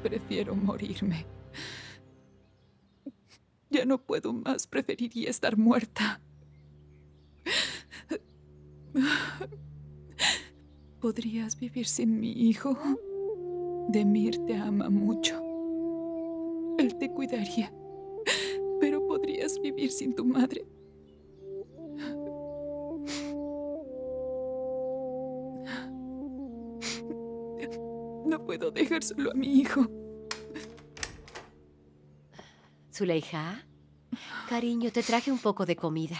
Prefiero morirme. Ya no puedo más. Preferiría estar muerta. ¿Podrías vivir sin mi hijo? Demir te ama mucho. Él te cuidaría. Pero podrías vivir sin tu madre. No puedo dejar solo a mi hijo. Zuleija, cariño, te traje un poco de comida.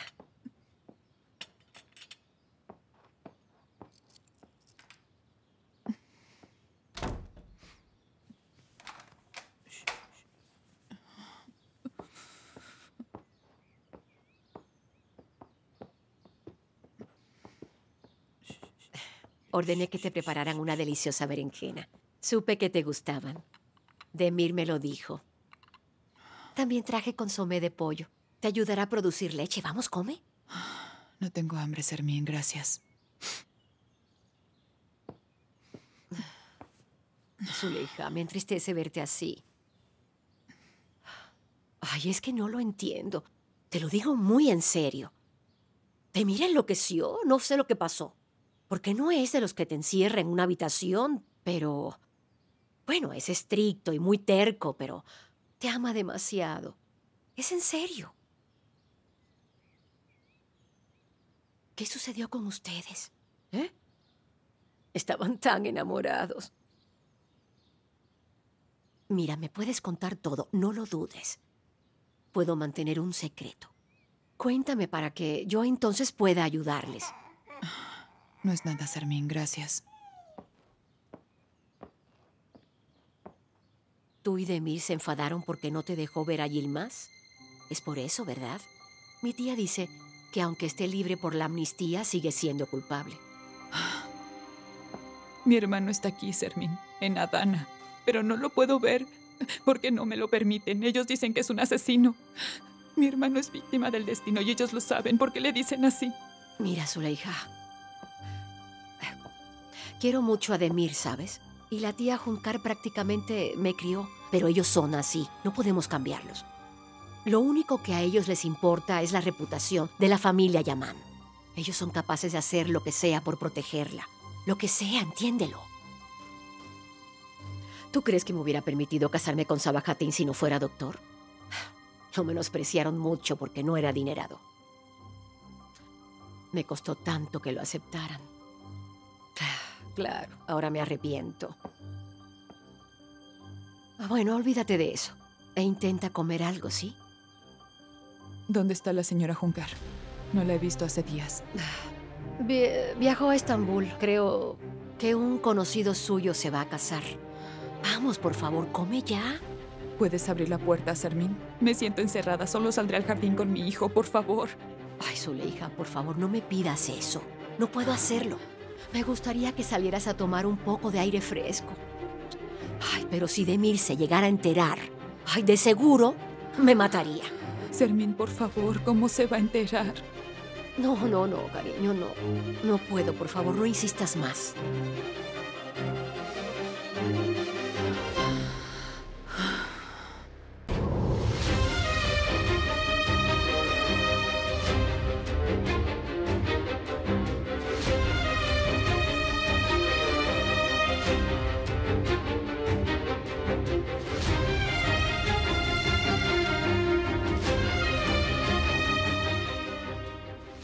Ordené que te prepararan una deliciosa berenjena. Supe que te gustaban. Demir me lo dijo. También traje consomé de pollo. Te ayudará a producir leche. Vamos, come. No tengo hambre, Sermín, gracias. Zuleija, me entristece verte así. Ay, es que no lo entiendo. Te lo digo muy en serio. Demir enloqueció. No sé lo que pasó. Porque no es de los que te encierra en una habitación, pero... Bueno, es estricto y muy terco, pero te ama demasiado. Es en serio. ¿Qué sucedió con ustedes? ¿Eh? Estaban tan enamorados. Mira, me puedes contar todo, no lo dudes. Puedo mantener un secreto. Cuéntame para que yo entonces pueda ayudarles. No es nada, Sermín, gracias. ¿Tú y Demir se enfadaron porque no te dejó ver a Yilmaz? Es por eso, ¿verdad? Mi tía dice que aunque esté libre por la amnistía, sigue siendo culpable. Mi hermano está aquí, Sermín, en Adana. Pero no lo puedo ver porque no me lo permiten. Ellos dicen que es un asesino. Mi hermano es víctima del destino y ellos lo saben porque le dicen así. Mira, Zuleija. Quiero mucho a Demir, ¿sabes? Y la tía Junkar prácticamente me crió. Pero ellos son así. No podemos cambiarlos. Lo único que a ellos les importa es la reputación de la familia Yaman. Ellos son capaces de hacer lo que sea por protegerla. Lo que sea, entiéndelo. ¿Tú crees que me hubiera permitido casarme con Sabahattin si no fuera doctor? Lo menospreciaron mucho porque no era adinerado. Me costó tanto que lo aceptaran. Claro, ahora me arrepiento. Bueno, olvídate de eso. E intenta comer algo, ¿sí? ¿Dónde está la señora Junkar? No la he visto hace días. Viajó a Estambul. Creo que un conocido suyo se va a casar. Vamos, por favor, come ya. ¿Puedes abrir la puerta, Sermín? Me siento encerrada. Solo saldré al jardín con mi hijo, por favor. Ay, Zuleija, por favor, no me pidas eso. No puedo hacerlo. Me gustaría que salieras a tomar un poco de aire fresco. Ay, pero si Demir se llegara a enterar, ay, de seguro me mataría. Sermín, por favor, ¿cómo se va a enterar? No, cariño, no. No puedo, por favor, no insistas más.